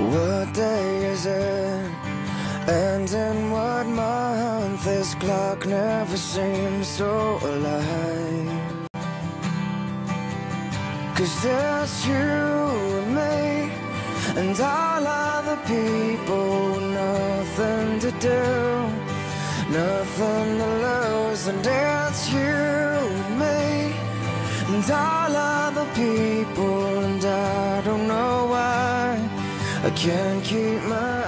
What day is it? And in what month? This clock never seems so alive. 'Cause there's you and me, and all other people, nothing to do, nothing to lose. And it's you and me, and all other people, and I don't know why I can't keep my